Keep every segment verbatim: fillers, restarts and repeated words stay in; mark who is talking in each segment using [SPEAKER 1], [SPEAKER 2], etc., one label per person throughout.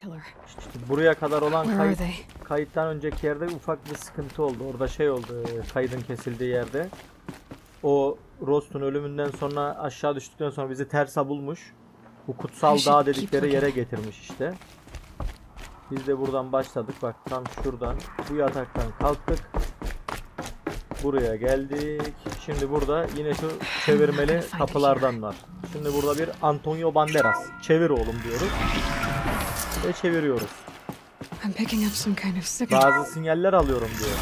[SPEAKER 1] İşte buraya kadar olan kayıt, kayıttan önceki yerde ufak bir sıkıntı oldu. Orada şey oldu, kaydın kesildiği yerde. O Rost'un ölümünden sonra aşağı düştükten sonra bizi Tersa bulmuş. Bu kutsal dağ dedikleri yere getirmiş işte. Biz de buradan başladık. Bak tam şuradan bu yataktan kalktık. Buraya geldik. Şimdi burada yine şu çevirmeli kapılardan var. Şimdi burada bir Antonio Banderas. Çevir oğlum diyoruz. Ve çeviriyoruz. Bazı sinyaller alıyorum diyor.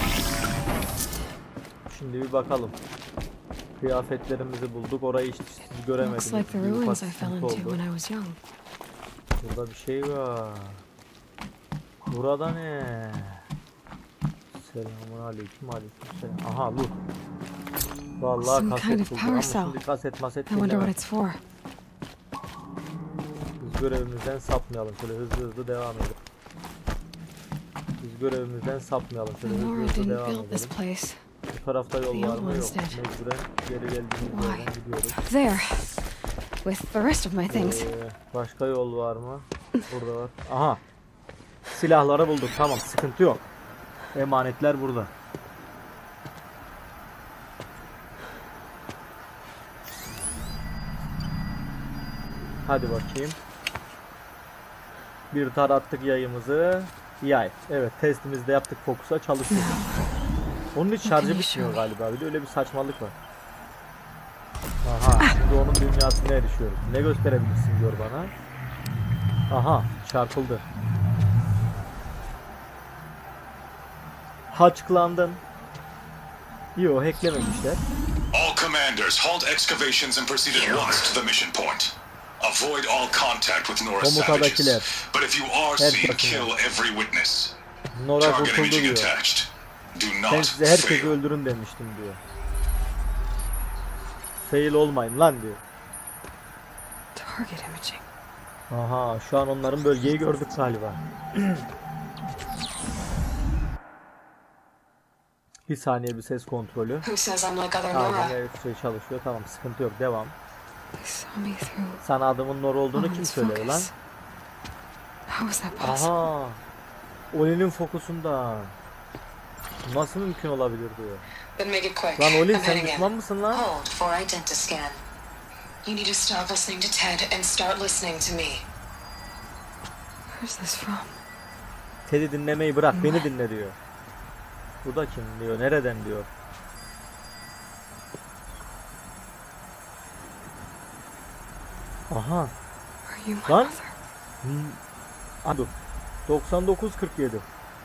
[SPEAKER 1] Şimdi bir bakalım. Kıyafetlerimizi bulduk. Orayı hiç siz göremediniz. Burada bir şey var. Burada ne? Selamun aleyküm aleyküm selam. Aha look. Vallahi kaset buldum ama şimdi kaset maset dinlemem. Biz görevimizden sapmayalım. Şöyle hızlı hızlı devam edelim. Biz görevimizden sapmayalım. Şöyle hızlı hızlı devam edelim. Bu tarafta yol var mı? Yok. Mecburen geri geldiğimiz yerden gidiyoruz. Ee, başka yol var mı? Burada var. Aha. Silahları bulduk. Tamam. Sıkıntı yok. Emanetler burada. Hadi bakayım. Bir tar attık yayımızı. Yay. Evet. Testimizde yaptık. Fokus'a çalışıyor. Onun hiç şarjı bitmiyor galiba. Bir de öyle bir saçmalık var. Aha. Şimdi onun dünyasına erişiyoruz. Ne gösterebilirsin diyor bana. Aha. Çarpıldı. Haçklandın. Yo, hacklememişler.
[SPEAKER 2] All commanders halt excavations and proceed at once to the mission point. Avoid all contact with Nora savages. But if you are seen, kill every witness.
[SPEAKER 1] Nora kurtuldu diyor. Ben size herkesi öldürün demiştim diyor. Fail olmayın lan diyor. Aha, şu an onların bölgeyi gördük galiba. Bir saniye bir ses kontrolü. Aynen evet, şey çalışıyor. Tamam, sıkıntı yok. Devam. Sana adamın Nora olduğunu kim söyledi lan? Aha. Oli'nin fokusunda. Nasıl mümkün olabilir diyor. Lan Oli, sen düşman mısın lan? Ted'i dinlemeyi bırak, beni dinle diyor. Bu da kim diyor, nereden diyor. Aha. Lan. Hmm. Dur. doksan dokuz kırk yedi.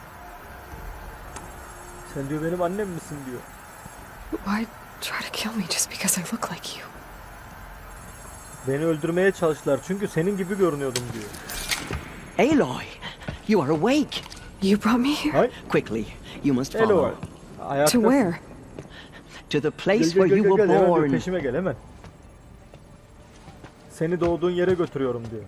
[SPEAKER 1] Sen diyor benim annem misin diyor.
[SPEAKER 3] Why try to kill me just because I look like you?
[SPEAKER 1] Beni öldürmeye çalıştılar çünkü senin gibi görünüyordum diyor.
[SPEAKER 4] Aloy, you are awake.
[SPEAKER 3] You brought me here?
[SPEAKER 1] Hay?
[SPEAKER 4] Quickly, you must follow.
[SPEAKER 1] Aloy. Ayaktasın.
[SPEAKER 3] To where?
[SPEAKER 4] To the place
[SPEAKER 1] gel,
[SPEAKER 4] where
[SPEAKER 1] gel,
[SPEAKER 4] you
[SPEAKER 1] gel,
[SPEAKER 4] were
[SPEAKER 1] gel,
[SPEAKER 4] born.
[SPEAKER 1] Hemen peşime gel hemen. Seni doğduğun yere götürüyorum diyor.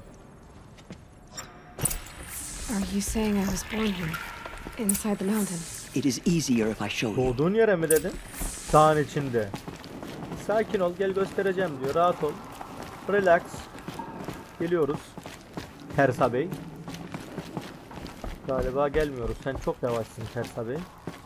[SPEAKER 3] Are you saying I was born here, inside the mountain?
[SPEAKER 4] It is easier if I show you.
[SPEAKER 1] Doğduğun yere mi dedin? Dağın içinde. Sakin ol, gel göstereceğim diyor. Rahat ol. Relax. Geliyoruz. Tersa Bey. Galiba gelmiyoruz. Sen çok yavaşsın Tersa Bey.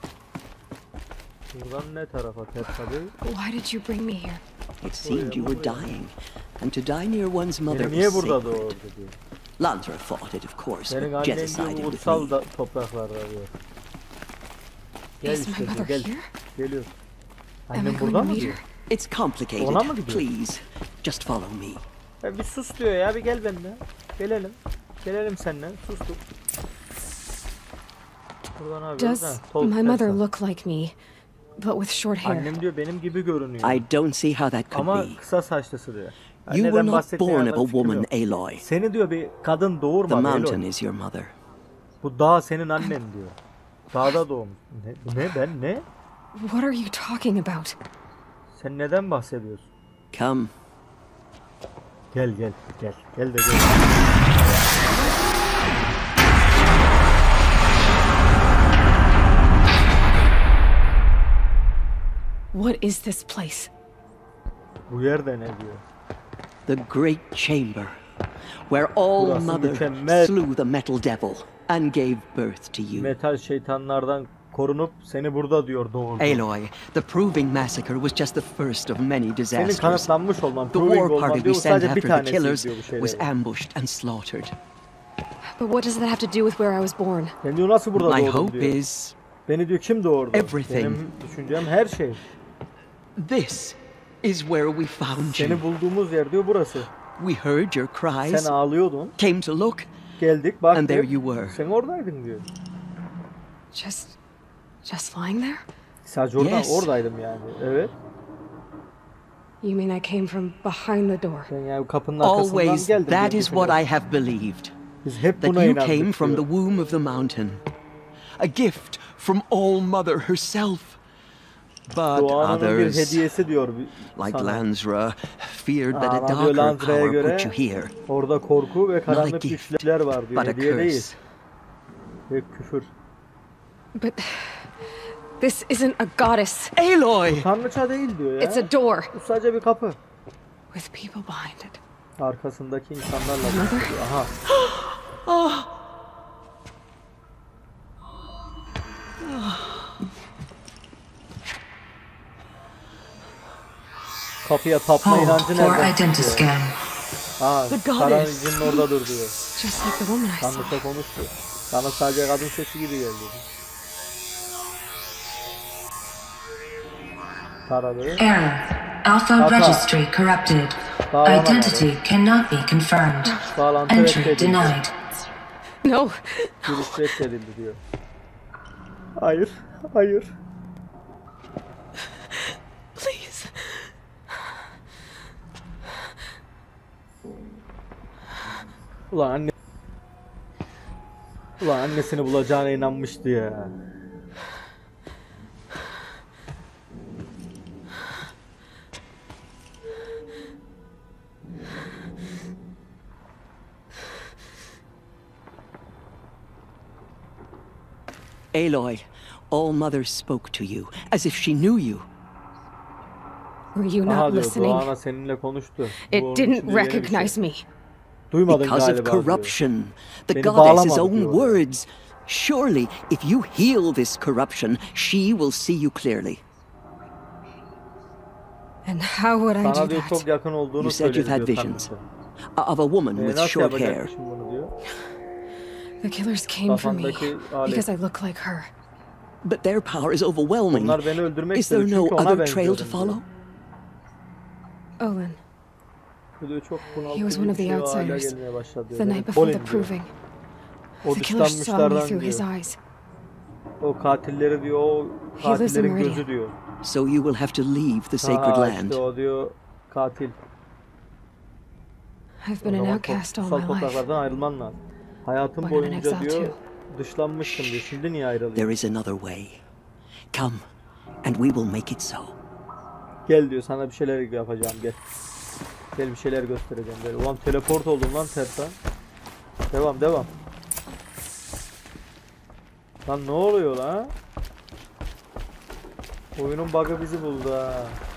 [SPEAKER 1] Buradan ne tarafa Tersa Bey?
[SPEAKER 3] Why did you bring me here?
[SPEAKER 4] It seemed you were dying, and to die near one's mother
[SPEAKER 1] Niye
[SPEAKER 4] was
[SPEAKER 1] burada
[SPEAKER 4] sacred.
[SPEAKER 1] doğurdu diyor.
[SPEAKER 4] Lansra fought it, of course,
[SPEAKER 1] Senin
[SPEAKER 4] but Jet
[SPEAKER 1] annen
[SPEAKER 4] sided
[SPEAKER 1] diyor
[SPEAKER 4] with
[SPEAKER 1] ulusal
[SPEAKER 4] me.
[SPEAKER 1] da topraklarda diyor. Gel
[SPEAKER 3] Is my
[SPEAKER 1] işte
[SPEAKER 3] mother
[SPEAKER 1] gel.
[SPEAKER 3] here?
[SPEAKER 1] Geliyor.
[SPEAKER 3] Am I
[SPEAKER 1] Annem
[SPEAKER 3] going
[SPEAKER 1] burada
[SPEAKER 3] to
[SPEAKER 1] mı
[SPEAKER 3] meet
[SPEAKER 1] diyor?
[SPEAKER 3] her?
[SPEAKER 4] It's complicated.
[SPEAKER 1] Ona mı gidiyor?
[SPEAKER 4] Please, just follow me.
[SPEAKER 1] Ya bir sus diyor ya, bir gel benimle. Gelelim. Gelelim seninle. Sustuk. Buradan abi.
[SPEAKER 3] Does my mother look like me, but with short hair?
[SPEAKER 1] Annem diyor benim gibi görünüyor.
[SPEAKER 4] I don't see how that could
[SPEAKER 1] Ama
[SPEAKER 4] be.
[SPEAKER 1] kısa saçlısı diyor.
[SPEAKER 4] You were
[SPEAKER 1] Anneden
[SPEAKER 4] not
[SPEAKER 1] bahsettiğine
[SPEAKER 4] born
[SPEAKER 1] kadar
[SPEAKER 4] of a
[SPEAKER 1] fikrim
[SPEAKER 4] woman,
[SPEAKER 1] yok.
[SPEAKER 4] Aloy.
[SPEAKER 1] Seni diyor bir kadın
[SPEAKER 4] The
[SPEAKER 1] doğurmadı.
[SPEAKER 4] mountain
[SPEAKER 1] Aloy.
[SPEAKER 4] is your mother.
[SPEAKER 1] Bu dağ senin annen diyor. Dağda doğmuş. Ne, ne ben ne?
[SPEAKER 3] What are you talking about?
[SPEAKER 1] Sen neden bahsediyorsun?
[SPEAKER 4] Come.
[SPEAKER 1] Gel gel gel. Gel de gel.
[SPEAKER 3] What is this place?
[SPEAKER 1] Bu yerde ne diyor?
[SPEAKER 4] The great chamber where all
[SPEAKER 1] Burası
[SPEAKER 4] mother
[SPEAKER 1] mükemmel.
[SPEAKER 4] slew the metal devil and gave birth to you.
[SPEAKER 1] Metal şeytanlardan korunup seni burada diyor doğurdu.
[SPEAKER 4] Aloy, the Proving Massacre was just the first of many
[SPEAKER 1] Senin
[SPEAKER 4] disasters.
[SPEAKER 1] kanıtlanmış olman,
[SPEAKER 4] The
[SPEAKER 1] proving
[SPEAKER 4] war
[SPEAKER 1] olman
[SPEAKER 4] party
[SPEAKER 1] diyor,
[SPEAKER 4] we sent
[SPEAKER 1] sadece bir
[SPEAKER 4] after the
[SPEAKER 1] tanesi
[SPEAKER 4] killers
[SPEAKER 1] diyor bu
[SPEAKER 4] was
[SPEAKER 1] şeyleri.
[SPEAKER 4] ambushed and slaughtered.
[SPEAKER 3] But what does that have to do with where I was born?
[SPEAKER 1] Ben diyor nasıl burada
[SPEAKER 4] My
[SPEAKER 1] doğdum
[SPEAKER 4] hope
[SPEAKER 1] diyor.
[SPEAKER 4] is
[SPEAKER 1] Beni diyor kim doğurdu?
[SPEAKER 4] everything.
[SPEAKER 1] Benim düşüncem her şey.
[SPEAKER 4] this is where we found
[SPEAKER 1] Seni
[SPEAKER 4] you.
[SPEAKER 1] bulduğumuz yer diyor burası.
[SPEAKER 4] We heard your cries,
[SPEAKER 1] Sen ağlıyordun.
[SPEAKER 4] came to look,
[SPEAKER 1] Geldik baktık.
[SPEAKER 4] and there you were.
[SPEAKER 1] Sen oradaydın diyor.
[SPEAKER 3] Just, just lying there?
[SPEAKER 1] Sadece orada,
[SPEAKER 4] Yes.
[SPEAKER 1] oradaydım yani. Evet.
[SPEAKER 3] You mean I came from behind the door?
[SPEAKER 1] Sen yani kapının arkasından
[SPEAKER 4] always
[SPEAKER 1] geldin.
[SPEAKER 4] that
[SPEAKER 1] diye
[SPEAKER 4] is what
[SPEAKER 1] düşünüyorum.
[SPEAKER 4] I have believed.
[SPEAKER 1] Biz hep
[SPEAKER 4] That
[SPEAKER 1] buna
[SPEAKER 4] you
[SPEAKER 1] inandık
[SPEAKER 4] came from the
[SPEAKER 1] diyor.
[SPEAKER 4] womb of the mountain. A gift from All Mother herself. But
[SPEAKER 1] Doğanın bir
[SPEAKER 4] others,
[SPEAKER 1] hediyesi diyor
[SPEAKER 4] like
[SPEAKER 1] sana.
[SPEAKER 4] Lansra, feared that
[SPEAKER 1] Aa,
[SPEAKER 4] a
[SPEAKER 1] diyor
[SPEAKER 4] darker
[SPEAKER 1] Lansra'ya
[SPEAKER 4] power
[SPEAKER 1] göre
[SPEAKER 4] put you here.
[SPEAKER 1] orada korku ve karanlık
[SPEAKER 4] gift,
[SPEAKER 1] güçler var diyor.
[SPEAKER 4] But a
[SPEAKER 1] Hediye değil.
[SPEAKER 4] curse.
[SPEAKER 1] Ve küfür.
[SPEAKER 3] But this isn't a goddess.
[SPEAKER 4] Aloy!
[SPEAKER 1] Tanrıça değil diyor ya.
[SPEAKER 3] It's a door
[SPEAKER 1] Bu sadece bir kapı.
[SPEAKER 3] with people behind it.
[SPEAKER 1] Arkasındaki insanlarla konuşuyor. Aha. Kapıya tapma
[SPEAKER 5] Hold
[SPEAKER 1] inancı
[SPEAKER 5] for
[SPEAKER 1] nereden
[SPEAKER 5] identity
[SPEAKER 1] çıkıyor?
[SPEAKER 5] scan.
[SPEAKER 1] Aa,
[SPEAKER 3] The goddess.
[SPEAKER 1] Karancı'nın orada dur diyor.
[SPEAKER 3] Just like the woman I saw.
[SPEAKER 1] Tanrıça konuştu. Sana sadece kadın sesi gibi geldi. Taradı.
[SPEAKER 5] Error. Alpha
[SPEAKER 1] Alpha.
[SPEAKER 5] registry corrupted.
[SPEAKER 1] Bağlanamadı.
[SPEAKER 5] Identity cannot be confirmed.
[SPEAKER 1] Bağlantı
[SPEAKER 5] Entry
[SPEAKER 1] reddedildi.
[SPEAKER 5] denied.
[SPEAKER 3] No,
[SPEAKER 1] Giriş reddedildi diyor. Hayır, hayır.
[SPEAKER 3] please.
[SPEAKER 1] Ulan anne... Ulan annesini bulacağına inanmıştı ya.
[SPEAKER 4] Aloy, All Mother spoke to you as if she knew you.
[SPEAKER 3] Were you
[SPEAKER 1] Aha
[SPEAKER 3] not
[SPEAKER 1] diyor,
[SPEAKER 3] listening?
[SPEAKER 1] Doğan'a seninle konuştu. Bu onun
[SPEAKER 3] It
[SPEAKER 1] için
[SPEAKER 3] didn't
[SPEAKER 1] de yeni bir şey.
[SPEAKER 3] recognize me.
[SPEAKER 1] Duymadın
[SPEAKER 4] Because of
[SPEAKER 1] galiba diyor.
[SPEAKER 4] corruption. The
[SPEAKER 1] Beni
[SPEAKER 4] goddess's
[SPEAKER 1] bağlamadı
[SPEAKER 4] own
[SPEAKER 1] diyor.
[SPEAKER 4] words. Surely, if you heal this corruption, she will see you clearly.
[SPEAKER 3] And how would I
[SPEAKER 1] Sana
[SPEAKER 3] do
[SPEAKER 1] diyor
[SPEAKER 3] that?
[SPEAKER 1] çok yakın olduğunu
[SPEAKER 4] You said you've
[SPEAKER 1] söyledi
[SPEAKER 4] had
[SPEAKER 1] diyor
[SPEAKER 4] visions.
[SPEAKER 1] Tanrıça.
[SPEAKER 4] Of a woman
[SPEAKER 1] E,
[SPEAKER 4] with
[SPEAKER 1] nasıl
[SPEAKER 4] short hair.
[SPEAKER 1] yapacakmışım bunu diyor.
[SPEAKER 3] The killers came for me
[SPEAKER 1] Kafandaki alet.
[SPEAKER 3] because I look like her.
[SPEAKER 4] But their power is overwhelming.
[SPEAKER 1] Onlar beni öldürmek
[SPEAKER 4] Is there
[SPEAKER 1] istedi
[SPEAKER 4] no
[SPEAKER 1] çünkü ona
[SPEAKER 4] other trail to
[SPEAKER 1] benziyorum
[SPEAKER 4] follow?
[SPEAKER 1] diyor.
[SPEAKER 3] Olin,
[SPEAKER 1] Diyor, çok
[SPEAKER 3] he was
[SPEAKER 1] bunaltıcı
[SPEAKER 3] one
[SPEAKER 1] bir
[SPEAKER 3] of the
[SPEAKER 1] şey hale
[SPEAKER 3] outsiders.
[SPEAKER 1] gelmeye başladı diyor.
[SPEAKER 3] The
[SPEAKER 1] Benim
[SPEAKER 3] night before the
[SPEAKER 1] Colin diyor.
[SPEAKER 3] proving.
[SPEAKER 1] O
[SPEAKER 3] The killer saw me
[SPEAKER 1] dışlanmışlardan
[SPEAKER 3] through his
[SPEAKER 1] diyor.
[SPEAKER 3] eyes.
[SPEAKER 1] O katilleri diyor, o
[SPEAKER 3] He lives in
[SPEAKER 1] katillerin
[SPEAKER 3] Meridian.
[SPEAKER 1] gözü diyor.
[SPEAKER 4] So you will have to leave the sacred
[SPEAKER 1] Ha,
[SPEAKER 4] land.
[SPEAKER 1] işte o diyor katil.
[SPEAKER 3] I've
[SPEAKER 1] O
[SPEAKER 3] been an
[SPEAKER 1] zaman
[SPEAKER 3] outcast all
[SPEAKER 1] kutsal
[SPEAKER 3] my life.
[SPEAKER 1] topraklardan ayrılman lazım. Hayatım
[SPEAKER 3] Why not an
[SPEAKER 1] boyunca
[SPEAKER 3] exile
[SPEAKER 1] diyor
[SPEAKER 3] too?
[SPEAKER 1] dışlanmıştım diyor. Şimdi niye
[SPEAKER 4] There
[SPEAKER 1] ayrılıyorsun?
[SPEAKER 4] is another way. Come, and we will make it so.
[SPEAKER 1] Gel diyor, sana bir şeyler yapacağım, gel. Gel bir şeyler göstereceğim. Gel. Ulan teleport oldum lan tersten. Devam devam. Lan ne oluyor lan? Oyunun bug'ı bizi buldu ha.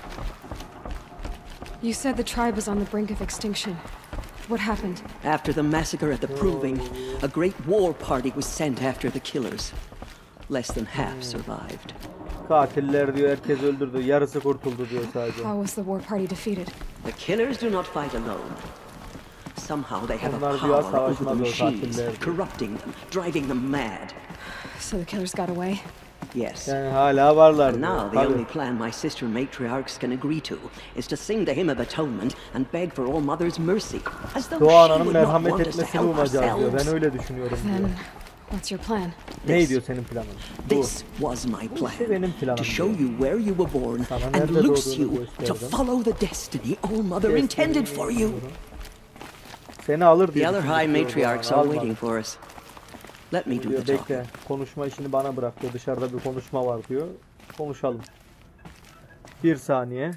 [SPEAKER 3] You said the tribe was on the brink of extinction. What happened?
[SPEAKER 4] After the massacre at the Proving, a great war party was sent after the killers. Less than half survived.
[SPEAKER 1] Katiller diyor herkes öldürdü. Yarısı kurtuldu diyor sadece.
[SPEAKER 3] How was the war party defeated?
[SPEAKER 4] The killers do not fight alone. Somehow they have a
[SPEAKER 1] Onlar diyor,
[SPEAKER 4] power over the
[SPEAKER 1] savaşmaz o
[SPEAKER 4] machines,
[SPEAKER 1] katiller.
[SPEAKER 4] corrupting them, driving them mad.
[SPEAKER 3] So the killers got away?
[SPEAKER 4] Yes.
[SPEAKER 1] Yani hala varlar
[SPEAKER 4] And
[SPEAKER 1] diyor.
[SPEAKER 4] now the
[SPEAKER 1] Tabii.
[SPEAKER 4] only plan my sister matriarchs can agree to is to sing the hymn of atonement and beg for All Mother's mercy, as though
[SPEAKER 1] Doğan
[SPEAKER 4] she
[SPEAKER 1] Hanım
[SPEAKER 4] would not
[SPEAKER 1] merhamet
[SPEAKER 4] want us to
[SPEAKER 1] etmesini
[SPEAKER 4] help
[SPEAKER 1] umacağız diyor.
[SPEAKER 4] ourselves.
[SPEAKER 1] Ben öyle düşünüyorum diyor.
[SPEAKER 3] Then, what's your plan?
[SPEAKER 1] Ne
[SPEAKER 4] This-
[SPEAKER 1] diyor senin planın? Bu.
[SPEAKER 4] This was my plan,
[SPEAKER 1] işte benim planım
[SPEAKER 4] to show
[SPEAKER 1] diyor.
[SPEAKER 4] you where you were born
[SPEAKER 1] Sana
[SPEAKER 4] and
[SPEAKER 1] nerede
[SPEAKER 4] loose
[SPEAKER 1] doğduğunu
[SPEAKER 4] you to
[SPEAKER 1] gösterdim.
[SPEAKER 4] follow the destiny All Mother intended for you.
[SPEAKER 1] Seni alır diye
[SPEAKER 4] The other
[SPEAKER 1] düşündük
[SPEAKER 4] high
[SPEAKER 1] diyor
[SPEAKER 4] matriarchs
[SPEAKER 1] Doğan,
[SPEAKER 4] are
[SPEAKER 1] almadı.
[SPEAKER 4] waiting for us. Let me do
[SPEAKER 1] Diyor,
[SPEAKER 4] the
[SPEAKER 1] bekle,
[SPEAKER 4] talking.
[SPEAKER 1] konuşma işini bana bırak diyor. Dışarıda bir konuşma var diyor. Konuşalım. Bir saniye.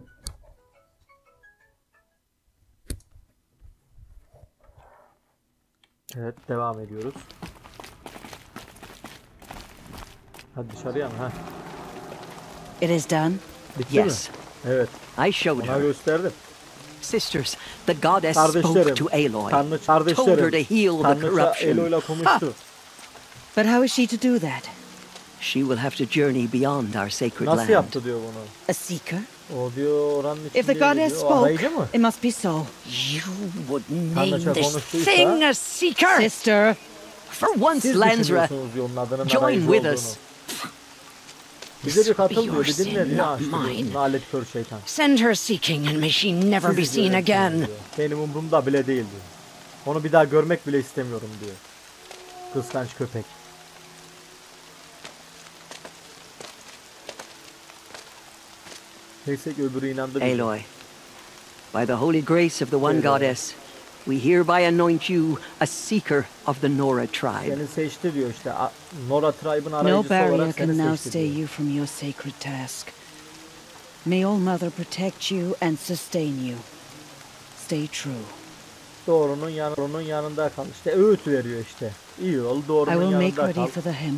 [SPEAKER 1] Evet, devam ediyoruz. Hadi dışarıya mı? Ha.
[SPEAKER 4] It is done.
[SPEAKER 1] Bitti
[SPEAKER 4] Yes,
[SPEAKER 1] mi? Evet.
[SPEAKER 4] I showed
[SPEAKER 1] Ona
[SPEAKER 4] her.
[SPEAKER 1] gösterdim.
[SPEAKER 4] Sisters, the goddess spoke
[SPEAKER 1] Kardeşlerim,
[SPEAKER 4] to Aloy,
[SPEAKER 1] Tanrı
[SPEAKER 4] told her to
[SPEAKER 1] kardeşlerim,
[SPEAKER 4] heal the
[SPEAKER 1] Tanrıça
[SPEAKER 4] corruption.
[SPEAKER 1] Eloy'la konuştu.
[SPEAKER 6] But how is she to do that?
[SPEAKER 4] She will have to journey beyond our sacred
[SPEAKER 1] Nasıl
[SPEAKER 4] land.
[SPEAKER 1] yaptı diyor bunu.
[SPEAKER 6] A seeker?
[SPEAKER 1] O diyor oranın içinde
[SPEAKER 6] If the goddess
[SPEAKER 1] diyor. O
[SPEAKER 6] spoke,
[SPEAKER 1] arayıcı mı?
[SPEAKER 6] it must be so.
[SPEAKER 4] You would
[SPEAKER 1] Tanrıça
[SPEAKER 4] name this
[SPEAKER 1] konuştuysa-
[SPEAKER 4] thing a seeker?
[SPEAKER 6] Sister,
[SPEAKER 4] For once,
[SPEAKER 1] Siz
[SPEAKER 4] Lansra,
[SPEAKER 1] düşünüyorsunuz diyor onun adının
[SPEAKER 4] join
[SPEAKER 1] arayıcı
[SPEAKER 4] with
[SPEAKER 1] olduğunu.
[SPEAKER 4] us.
[SPEAKER 1] Bize bir katıl
[SPEAKER 4] This
[SPEAKER 1] diyor, bir
[SPEAKER 4] will be
[SPEAKER 1] dinle
[SPEAKER 4] your
[SPEAKER 1] diyor.
[SPEAKER 4] sin,
[SPEAKER 1] Ha,
[SPEAKER 4] not
[SPEAKER 1] işte diyor,
[SPEAKER 4] mine.
[SPEAKER 1] nalet kör şeytan.
[SPEAKER 4] Send her seeking, and may she never be
[SPEAKER 1] Siz diyor,
[SPEAKER 4] seen again.
[SPEAKER 1] diyor. Benim umurumda bile değil diyor. Onu bir daha görmek bile istemiyorum diyor. Kıskanç köpek. Neyse ki öbürü inandı bize.
[SPEAKER 4] Aloy, by the holy grace of the one
[SPEAKER 1] Aloy.
[SPEAKER 4] goddess, we hereby anoint you a seeker of the Nora tribe.
[SPEAKER 1] Seni seçti diyor işte. A- Nora tribe'ın
[SPEAKER 6] no
[SPEAKER 1] arayıcısı
[SPEAKER 6] barrier
[SPEAKER 1] olarak
[SPEAKER 6] can
[SPEAKER 1] seni
[SPEAKER 6] now
[SPEAKER 1] seçti
[SPEAKER 6] stay
[SPEAKER 1] diyor.
[SPEAKER 6] you from your sacred task. May All Mother protect you and sustain you. Stay true.
[SPEAKER 1] Doğrunun, yan, doğrunun yanında kal. İşte öğüt veriyor işte. İyi ol,
[SPEAKER 6] I
[SPEAKER 1] doğrunun
[SPEAKER 6] will make
[SPEAKER 1] yanında
[SPEAKER 6] ready
[SPEAKER 1] kal.
[SPEAKER 6] for the hymn.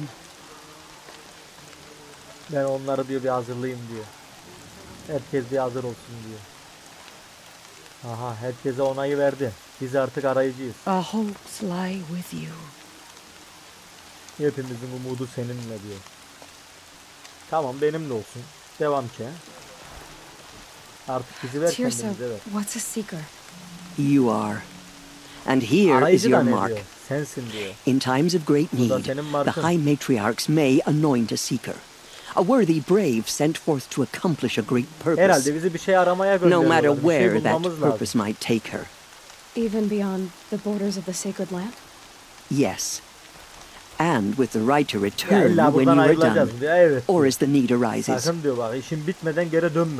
[SPEAKER 1] Ben onları diyor bir hazırlayayım diyor. Herkes bir hazır olsun diyor. Aha, herkese onayı verdi. Biz artık arayıcıyız.
[SPEAKER 6] Our hopes lie with you.
[SPEAKER 1] Hepimizin umudu seninle diyor. Tamam, benimle olsun. Devam ki. Artık bizi ver
[SPEAKER 3] Tirsa,
[SPEAKER 1] kendimize ver.
[SPEAKER 3] what's a seeker?
[SPEAKER 4] You are. And here is
[SPEAKER 1] Arayıcı
[SPEAKER 4] your
[SPEAKER 1] da ne
[SPEAKER 4] mark.
[SPEAKER 1] diyor? Sensin diyor.
[SPEAKER 4] In times of great
[SPEAKER 1] Bu da
[SPEAKER 4] need,
[SPEAKER 1] senin
[SPEAKER 4] the
[SPEAKER 1] markın.
[SPEAKER 4] High Matriarchs may anoint a seeker. A worthy brave sent forth to accomplish a great purpose,
[SPEAKER 1] Herhalde bizi bir şey aramaya
[SPEAKER 4] no
[SPEAKER 1] gönderiyorlar.
[SPEAKER 4] matter
[SPEAKER 1] Bir şey
[SPEAKER 4] where that
[SPEAKER 1] bulmamız lazım.
[SPEAKER 4] purpose might take her.
[SPEAKER 3] Even beyond the borders of the sacred land?
[SPEAKER 4] Yes. And with the right to
[SPEAKER 1] Ya
[SPEAKER 4] return
[SPEAKER 1] illa
[SPEAKER 4] when
[SPEAKER 1] buradan
[SPEAKER 4] you are
[SPEAKER 1] ayrılacağız
[SPEAKER 4] done,
[SPEAKER 1] diyor. Evet.
[SPEAKER 4] or as the need arises.
[SPEAKER 1] Sakın diyor bak, işin bitmeden geri dönme.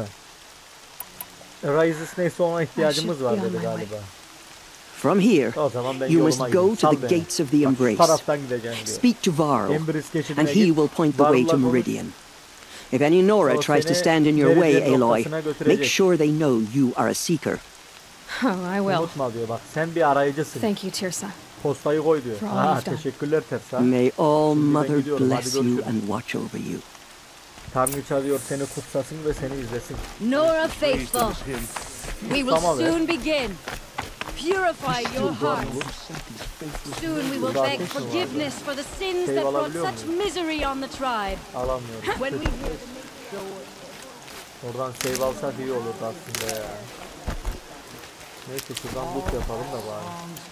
[SPEAKER 1] Rises neyse ona ihtiyacımız var dedi galiba.
[SPEAKER 4] From here,
[SPEAKER 1] O zaman ben
[SPEAKER 4] you
[SPEAKER 1] yoluma
[SPEAKER 4] must go
[SPEAKER 1] gideyim.
[SPEAKER 4] to
[SPEAKER 1] Sal
[SPEAKER 4] the
[SPEAKER 1] beni.
[SPEAKER 4] gates of the
[SPEAKER 1] Bak, şu
[SPEAKER 4] Embrace.
[SPEAKER 1] taraftan gideceğim diyor.
[SPEAKER 4] Speak to Varl,
[SPEAKER 1] Embrace geçidine
[SPEAKER 4] and he
[SPEAKER 1] git.
[SPEAKER 4] will point the way
[SPEAKER 1] Varl'la
[SPEAKER 4] to
[SPEAKER 1] konuş.
[SPEAKER 4] Meridian. If any Nora
[SPEAKER 1] O
[SPEAKER 4] tries to
[SPEAKER 1] seni
[SPEAKER 4] stand in your way,
[SPEAKER 1] Meridian
[SPEAKER 4] Aloy,
[SPEAKER 1] noktasına
[SPEAKER 4] make
[SPEAKER 1] götürecek.
[SPEAKER 4] sure they know you are a seeker.
[SPEAKER 3] Oh, I will.
[SPEAKER 1] Unutma diyor bak, sen bir arayıcısın.
[SPEAKER 3] Thank you, Tirsa.
[SPEAKER 1] Postayı koy diyor.
[SPEAKER 3] For all
[SPEAKER 1] Ha,
[SPEAKER 3] you've done.
[SPEAKER 1] teşekkürler Tersa.
[SPEAKER 4] May All
[SPEAKER 1] Şimdi ben
[SPEAKER 4] Mother
[SPEAKER 1] gidiyorum, hadi
[SPEAKER 4] bless you
[SPEAKER 1] görüşürüz.
[SPEAKER 4] and watch over you.
[SPEAKER 1] Tanrıça diyor seni kutsasın ve seni izlesin.
[SPEAKER 7] Nora faithful, we will
[SPEAKER 1] Tamam, evet.
[SPEAKER 7] soon begin. Purify your hearts. Soon we will beg forgiveness for the sins that brought such misery on the tribe.
[SPEAKER 1] Alamıyorum.
[SPEAKER 7] When we hear
[SPEAKER 1] Oradan save alsak iyi olurdu aslında ya. Neyse şuradan loot yapalım da bari.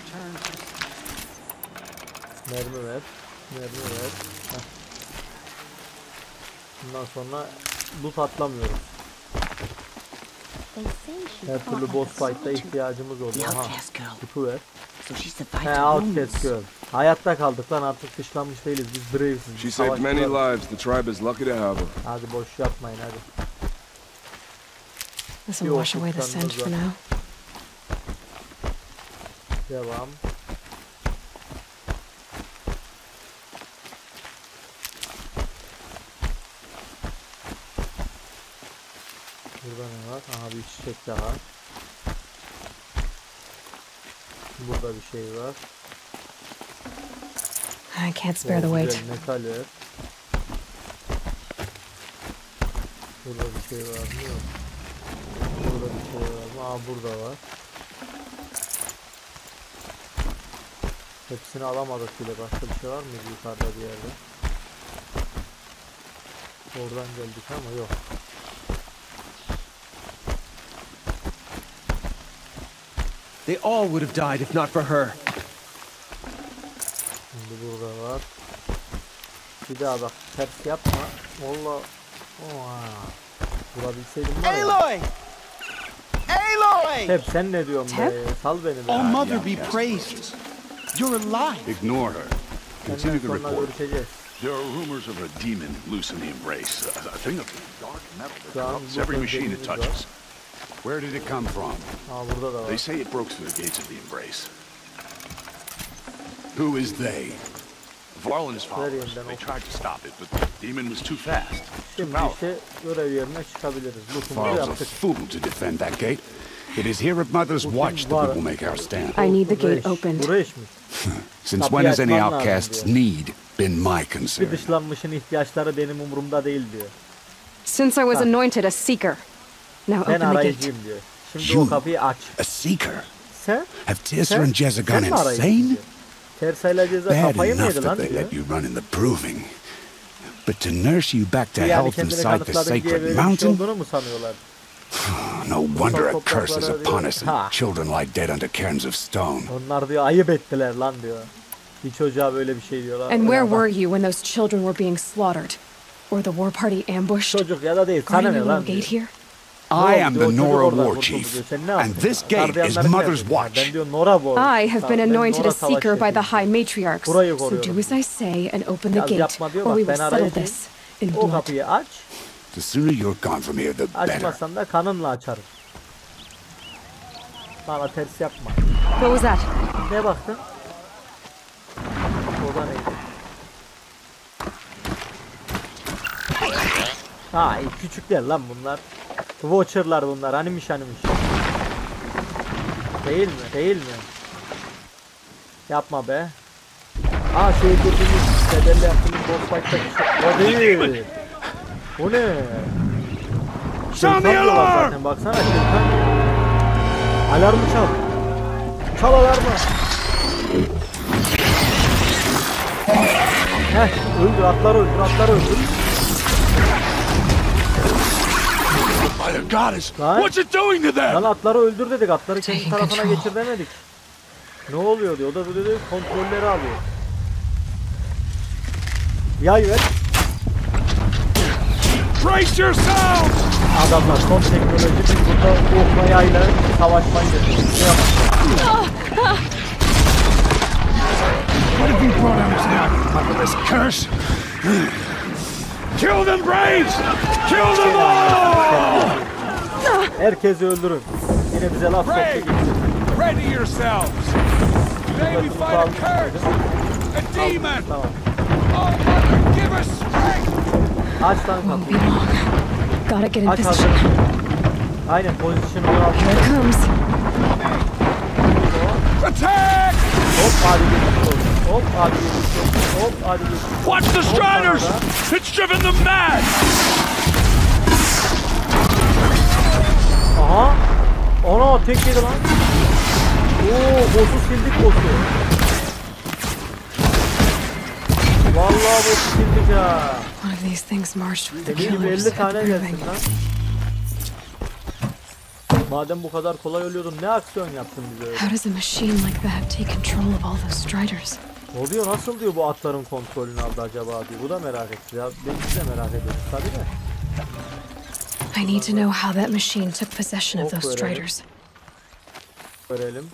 [SPEAKER 1] Mermi ver. Mermi ver. Heh. Bundan sonra loot atlamıyoruz. Her türlü boss fight'ta ihtiyacımız oluyor. Aha. Kutu ver. He, Outcast Girl. Hayatta kaldık lan, artık dışlanmış değiliz. Biz braves'iz.
[SPEAKER 8] She saved many
[SPEAKER 1] Savaşçılar.
[SPEAKER 8] lives. The tribe is lucky to have her.
[SPEAKER 1] Hadi boş yapmayın hadi.
[SPEAKER 3] This will wash away the scent for now.
[SPEAKER 1] Devam. Burada ne var? Aha, bir çiçek de var. Burada bir şey var.
[SPEAKER 3] I can't spare the
[SPEAKER 1] Oo,
[SPEAKER 3] weight.
[SPEAKER 1] güzel, metal ver. Burada bir şey var mı? Yok. Burada bir şey var mı? Aa, burada var. Hepsini alamadık bile. Başka bir şey var mı yukarıda bir yerde? Oradan geldik ama yok.
[SPEAKER 9] They all would have died if not for her.
[SPEAKER 1] Şimdi burada var. Bir daha bak, ters yapma. Valla. Oha. Vurabilseydim var ya.
[SPEAKER 9] Aloy! Aloy!
[SPEAKER 1] Hep sen ne diyorsun be? Sal beni be.
[SPEAKER 9] All Mother be praised. You're alive.
[SPEAKER 2] Ignore her. Continue
[SPEAKER 1] Senden
[SPEAKER 2] the
[SPEAKER 1] sonra
[SPEAKER 2] report.
[SPEAKER 1] görüşeceğiz.
[SPEAKER 2] There are rumors of a demon loose in the Embrace. A, a thing of dark metal that
[SPEAKER 1] Şu an
[SPEAKER 2] corrupts
[SPEAKER 1] bu
[SPEAKER 2] every machine it
[SPEAKER 1] öncelikimiz var.
[SPEAKER 2] touches. Where did it come from?
[SPEAKER 1] Aa, burada da
[SPEAKER 2] They
[SPEAKER 1] var.
[SPEAKER 2] say it broke through the gates of the Embrace. Who is they? Varl and his followers. They tried to stop it, but the demon was too fast. Too
[SPEAKER 1] Şimdi
[SPEAKER 2] powerful.
[SPEAKER 1] işte görev yerine çıkabiliriz. Lootumuzu
[SPEAKER 10] Varl's a
[SPEAKER 1] yaptık.
[SPEAKER 10] fool to defend that gate. It is here at Mother's watch that we will make our stand.
[SPEAKER 3] I need the
[SPEAKER 1] Buraya
[SPEAKER 3] gate
[SPEAKER 1] iş-
[SPEAKER 3] opened.
[SPEAKER 1] Buraya iş mi?
[SPEAKER 10] Since
[SPEAKER 1] Kapıyı
[SPEAKER 10] when has any
[SPEAKER 1] açman lazım
[SPEAKER 10] outcast's
[SPEAKER 1] diyor.
[SPEAKER 10] need been my
[SPEAKER 1] Bir
[SPEAKER 10] concern?
[SPEAKER 1] dışlanmışın ihtiyaçları benim umurumda değil diyor.
[SPEAKER 3] Since I was
[SPEAKER 1] Ha.
[SPEAKER 3] anointed a seeker. Now
[SPEAKER 1] Ben
[SPEAKER 3] open the gate.
[SPEAKER 1] arayıcıyım diyor. Şimdi o kapıyı aç.
[SPEAKER 10] A seeker.
[SPEAKER 1] Sen?
[SPEAKER 10] Have Tessa
[SPEAKER 1] Sen?
[SPEAKER 10] and Jezza gone
[SPEAKER 1] Sen mi arayın
[SPEAKER 10] insane?
[SPEAKER 1] diyor. Tersa ile Ceza
[SPEAKER 10] Bad
[SPEAKER 1] kafayı mı
[SPEAKER 10] enough
[SPEAKER 1] yedi
[SPEAKER 10] that
[SPEAKER 1] lan
[SPEAKER 10] they
[SPEAKER 1] diyor.
[SPEAKER 10] let you run in the proving. But to nurse you back to
[SPEAKER 1] Yani
[SPEAKER 10] health
[SPEAKER 1] kendini
[SPEAKER 10] inside the
[SPEAKER 1] kanıtladın diye
[SPEAKER 10] sacred
[SPEAKER 1] böyle bir şey
[SPEAKER 10] mountain?
[SPEAKER 1] olduğunu mu sanıyorlar?
[SPEAKER 10] No wonder a curse is
[SPEAKER 1] topraklara
[SPEAKER 10] upon
[SPEAKER 1] diyor.
[SPEAKER 10] us
[SPEAKER 1] Ha.
[SPEAKER 10] and children lie dead under cairns of stone.
[SPEAKER 1] Onlar diyor ayıp ettiler lan diyor. Bir çocuğa böyle bir şey diyorlar.
[SPEAKER 3] And where
[SPEAKER 1] Öyle bak.
[SPEAKER 3] were you when those children were being slaughtered? Or the war party ambushed?
[SPEAKER 1] Çocuk ya da değil sana
[SPEAKER 3] Guarding
[SPEAKER 1] ne
[SPEAKER 3] the
[SPEAKER 1] lan
[SPEAKER 3] little
[SPEAKER 1] diyor.
[SPEAKER 3] gate here?
[SPEAKER 10] I am
[SPEAKER 1] Diyor,
[SPEAKER 10] the
[SPEAKER 1] çocuk
[SPEAKER 10] Nora
[SPEAKER 1] oradan
[SPEAKER 10] war
[SPEAKER 1] kurtuldu
[SPEAKER 10] chief,
[SPEAKER 1] diyor. Sen ne
[SPEAKER 10] and
[SPEAKER 1] yaptın?
[SPEAKER 10] this gate is
[SPEAKER 1] Gardiyanların
[SPEAKER 10] Mother's
[SPEAKER 1] nerede?
[SPEAKER 10] watch.
[SPEAKER 1] Ben diyor Nora war.
[SPEAKER 3] I have been
[SPEAKER 1] Ben
[SPEAKER 3] anointed
[SPEAKER 1] Nora
[SPEAKER 3] a seeker by the
[SPEAKER 1] savaşçısıyım.
[SPEAKER 3] high matriarchs.
[SPEAKER 1] Burayı
[SPEAKER 3] So
[SPEAKER 1] koruyorum.
[SPEAKER 3] do as I say and open the
[SPEAKER 1] Yaz
[SPEAKER 3] gate,
[SPEAKER 1] yapma diyor
[SPEAKER 3] or
[SPEAKER 1] bak,
[SPEAKER 3] we
[SPEAKER 1] ben
[SPEAKER 3] will settle
[SPEAKER 1] arayayım.
[SPEAKER 3] this in
[SPEAKER 1] O
[SPEAKER 3] blood.
[SPEAKER 1] kapıyı aç.
[SPEAKER 10] The sooner you're gone from here, the better.
[SPEAKER 1] Açmazsan da kanınla açarım. Bana ters yapma.
[SPEAKER 3] What was that?
[SPEAKER 1] Ne baktın? O da neydi? Ha iyi, küçükler lan bunlar. Watcher'lar bunlar. Hanimiş hanimiş. Değil mi? Değil mi? Yapma be. Aa şey gördüğümüz Seder'le yaptığımız boss fight'taki şey. O değil. O ne?
[SPEAKER 10] Sound the
[SPEAKER 1] Şeytan diyorlar
[SPEAKER 10] alarm!
[SPEAKER 1] zaten, baksana şeytan. Alarmı çal. Çal alarmı. Heh, öldür atları öldür atları öldür.
[SPEAKER 10] By the goddess,
[SPEAKER 1] Lan.
[SPEAKER 10] what's it doing to them?
[SPEAKER 1] Lan atları öldür dedik, atları kendi
[SPEAKER 3] Taking
[SPEAKER 1] tarafına
[SPEAKER 3] control.
[SPEAKER 1] geçir demedik. Ne oluyor diyor, o da böyle diyor, kontrolleri alıyor. Yay ver.
[SPEAKER 10] Brace yourselves!
[SPEAKER 1] Adamlar son teknoloji, biz burada okla yayla savaşmayı yapıyoruz. Ne yapalım?
[SPEAKER 10] What have you brought us now under this curse? Kill them, Braves! Kill them all!
[SPEAKER 1] Herkesi öldürün. Yine bize laf soktu
[SPEAKER 10] Brave!
[SPEAKER 1] gitti.
[SPEAKER 10] Ready yourselves! Today we fight a curse! A demon!
[SPEAKER 1] Tamam.
[SPEAKER 10] Oh, Mother, give us strength!
[SPEAKER 1] Aç lan
[SPEAKER 3] Won't be
[SPEAKER 1] kapıyı.
[SPEAKER 3] long. Gotta get in
[SPEAKER 1] Aç
[SPEAKER 3] position.
[SPEAKER 1] hazır. Aynen pozisyonu al.
[SPEAKER 3] Here it comes.
[SPEAKER 10] Attack!
[SPEAKER 1] Hop hadi geçmiş olsun. Hop hadi geçmiş olsun. Hop hadi geçmiş olsun.
[SPEAKER 10] Watch the Striders! It's driven them mad!
[SPEAKER 1] Aha. Ana tek yedi lan. Oo boss'u sildik boss'u. Vallahi boss'u sildik ha.
[SPEAKER 3] One of these things marched with the
[SPEAKER 1] Dediğim gibi
[SPEAKER 3] killers
[SPEAKER 1] elli
[SPEAKER 3] at
[SPEAKER 1] tane
[SPEAKER 3] the
[SPEAKER 1] gelsin
[SPEAKER 3] proving.
[SPEAKER 1] lan. Madem bu kadar kolay ölüyordun ne aksiyon yaptın bize öyle?
[SPEAKER 3] How does a machine like that take control of all those striders?
[SPEAKER 1] O diyor nasıl diyor bu atların kontrolünü aldı acaba diyor. Bu da merak etti ya. Biz de merak ediyoruz tabii de.
[SPEAKER 3] I need to know how that machine took possession of those
[SPEAKER 1] Ok verelim.
[SPEAKER 3] striders.
[SPEAKER 1] Görelim.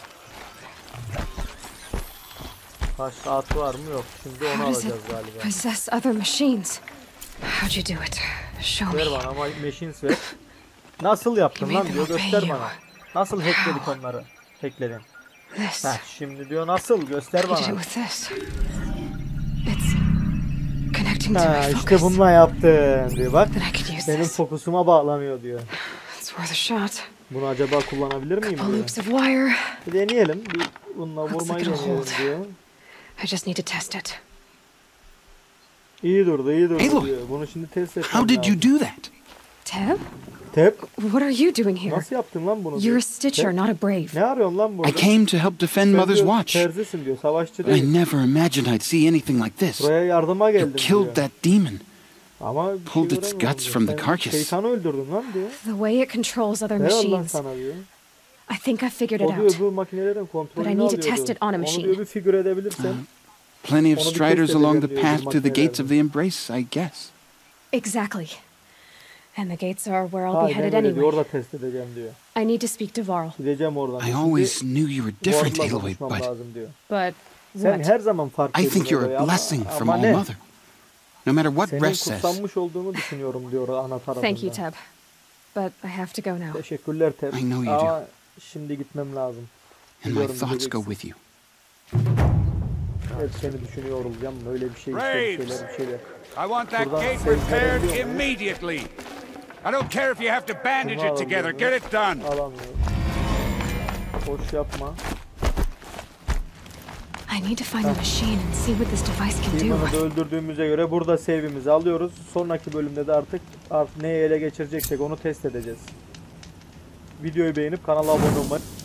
[SPEAKER 1] Başka at var mı? Yok. Şimdi onu
[SPEAKER 3] How does
[SPEAKER 1] alacağız
[SPEAKER 3] it
[SPEAKER 1] galiba.
[SPEAKER 3] possess other machines? How'd you do it? Show
[SPEAKER 1] Ver
[SPEAKER 3] me.
[SPEAKER 1] bana ama machines ver. Nasıl yaptın
[SPEAKER 3] You
[SPEAKER 1] lan
[SPEAKER 3] made
[SPEAKER 1] diyor.
[SPEAKER 3] them obey
[SPEAKER 1] Göster
[SPEAKER 3] you.
[SPEAKER 1] bana. Nasıl hackledik onları? Hackledin.
[SPEAKER 3] This.
[SPEAKER 1] Heh, şimdi diyor nasıl? Göster
[SPEAKER 3] You did
[SPEAKER 1] bana.
[SPEAKER 3] it with this. It's connecting to
[SPEAKER 1] Ha,
[SPEAKER 3] my
[SPEAKER 1] işte
[SPEAKER 3] focus.
[SPEAKER 1] bununla yaptın diyor. Bak
[SPEAKER 3] Then I could use
[SPEAKER 1] benim
[SPEAKER 3] this.
[SPEAKER 1] fokusuma bağlanıyor diyor.
[SPEAKER 3] It's worth a shot.
[SPEAKER 1] Bunu acaba kullanabilir miyim
[SPEAKER 3] Couple
[SPEAKER 1] diyor.
[SPEAKER 3] loops of wire.
[SPEAKER 1] Bir deneyelim. Bir bununla
[SPEAKER 3] Looks
[SPEAKER 1] vurmayı
[SPEAKER 3] like it'll
[SPEAKER 1] deneyelim
[SPEAKER 3] hold.
[SPEAKER 1] diyor.
[SPEAKER 3] I just need to test it.
[SPEAKER 1] İyi durdu, iyi durdu
[SPEAKER 10] Aloy,
[SPEAKER 1] diyor. Bunu şimdi test etmem
[SPEAKER 10] How did you
[SPEAKER 1] lazım.
[SPEAKER 10] do that?
[SPEAKER 3] Teb?
[SPEAKER 1] Tep,
[SPEAKER 3] What are you doing here?
[SPEAKER 1] nasıl yaptın lan bunu?
[SPEAKER 3] You're
[SPEAKER 1] diyor.
[SPEAKER 3] a stitcher,
[SPEAKER 1] Tep,
[SPEAKER 3] not a brave.
[SPEAKER 1] ne arıyorsun lan burada?
[SPEAKER 10] I came to help defend
[SPEAKER 1] Sen
[SPEAKER 10] Mother's
[SPEAKER 1] diyor,
[SPEAKER 10] watch.
[SPEAKER 1] terzisin diyor, savaşçı
[SPEAKER 10] I
[SPEAKER 1] değil.
[SPEAKER 10] never imagined I'd see anything like this.
[SPEAKER 1] Buraya yardıma
[SPEAKER 10] You
[SPEAKER 1] geldim
[SPEAKER 10] killed
[SPEAKER 1] diyor.
[SPEAKER 10] that demon.
[SPEAKER 1] Ama bir
[SPEAKER 10] pulled
[SPEAKER 1] şey
[SPEAKER 10] its
[SPEAKER 1] göremiyorum
[SPEAKER 10] guts
[SPEAKER 1] diyor.
[SPEAKER 10] from the
[SPEAKER 1] Sen
[SPEAKER 10] carcass.
[SPEAKER 1] Şeytanı öldürdün lan diyor.
[SPEAKER 3] The way it controls other
[SPEAKER 1] Ne var lan
[SPEAKER 3] machines.
[SPEAKER 1] sana diyor.
[SPEAKER 3] I think I figured
[SPEAKER 1] O
[SPEAKER 3] it
[SPEAKER 1] diyor
[SPEAKER 3] out.
[SPEAKER 1] bu makinelerin
[SPEAKER 3] But I
[SPEAKER 1] kontrolünü
[SPEAKER 3] need to
[SPEAKER 1] alıyor
[SPEAKER 3] test
[SPEAKER 1] diyor.
[SPEAKER 3] it on a
[SPEAKER 1] Onu
[SPEAKER 3] machine.
[SPEAKER 1] diyor bir figür edebilirsen.
[SPEAKER 10] Plenty of
[SPEAKER 1] Onu bir
[SPEAKER 10] striders
[SPEAKER 1] test
[SPEAKER 10] along the
[SPEAKER 1] edelim diyor,
[SPEAKER 10] path to the gates of the Embrace, I guess.
[SPEAKER 3] Exactly. And the gates are where I'll be
[SPEAKER 1] Aynen
[SPEAKER 3] headed
[SPEAKER 1] öyle diyor,
[SPEAKER 3] anyway.
[SPEAKER 1] orada test edeceğim diyor.
[SPEAKER 3] I need to speak to Varl.
[SPEAKER 1] Gideceğim oradan.
[SPEAKER 10] I
[SPEAKER 1] Şimdi
[SPEAKER 10] always knew you were different,
[SPEAKER 1] Varl'la
[SPEAKER 10] Aloy,
[SPEAKER 1] konuşmam
[SPEAKER 10] but
[SPEAKER 1] lazım diyor.
[SPEAKER 3] But
[SPEAKER 1] Sen
[SPEAKER 3] what?
[SPEAKER 1] her zaman fark
[SPEAKER 10] I
[SPEAKER 1] ediyorsun
[SPEAKER 10] think you're
[SPEAKER 1] Aloy
[SPEAKER 10] a
[SPEAKER 1] ama-
[SPEAKER 10] blessing from
[SPEAKER 1] ama
[SPEAKER 10] All
[SPEAKER 1] ne?
[SPEAKER 10] Mother. No matter what
[SPEAKER 1] Senin
[SPEAKER 10] Bresh says.
[SPEAKER 1] kutsanmış olduğunu düşünüyorum diyor ana tarafında.
[SPEAKER 3] Thank you, Teb. But I have to go now.
[SPEAKER 1] Teşekkürler Teb.
[SPEAKER 10] I know you do.
[SPEAKER 1] Ama şimdi gitmem lazım.
[SPEAKER 10] And my
[SPEAKER 1] Biliyorum
[SPEAKER 10] thoughts go
[SPEAKER 1] gideceksin.
[SPEAKER 10] with you.
[SPEAKER 1] Hep seni düşünüyor olacağım. Öyle bir şey işte bir
[SPEAKER 8] Braves!
[SPEAKER 1] şeyler bir şeyler.
[SPEAKER 8] I want that
[SPEAKER 1] Buradan
[SPEAKER 8] gate
[SPEAKER 1] seyirciler
[SPEAKER 8] repaired
[SPEAKER 1] ediyor mu?
[SPEAKER 8] immediately. I don't care if you have to bandage
[SPEAKER 1] Bunu
[SPEAKER 8] it together.
[SPEAKER 1] alamıyorum.
[SPEAKER 8] Get it done.
[SPEAKER 1] Alamıyorum. Boş yapma.
[SPEAKER 3] I need to find the machine and see what this device can
[SPEAKER 1] Demon'u da
[SPEAKER 3] do.
[SPEAKER 1] öldürdüğümüze göre burada save'imizi alıyoruz. Sonraki bölümde de artık, artık neyi ele geçireceksek onu test edeceğiz. videoyu beğenip kanala abone olmayı